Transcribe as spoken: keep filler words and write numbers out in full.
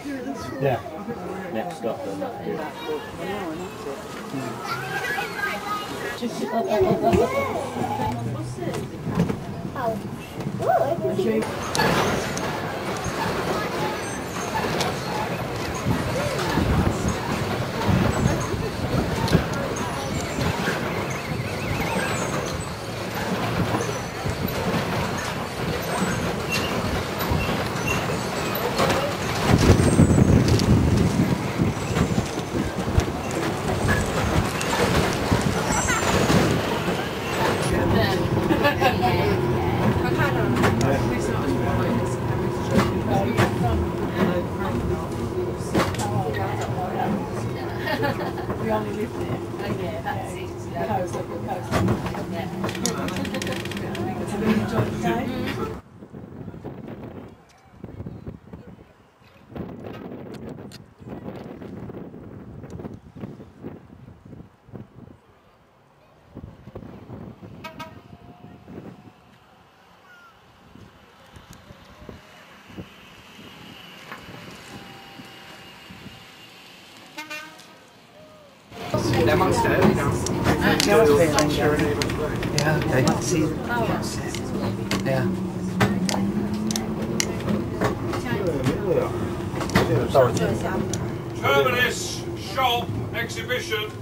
Yeah. Next stop. We only live there. Oh yeah, that's it. The coast, up the coast. Yeah. It's a really enjoyed the day. They're amongst it, you know. Yeah, okay. See, yeah. Terminus, shop, exhibition.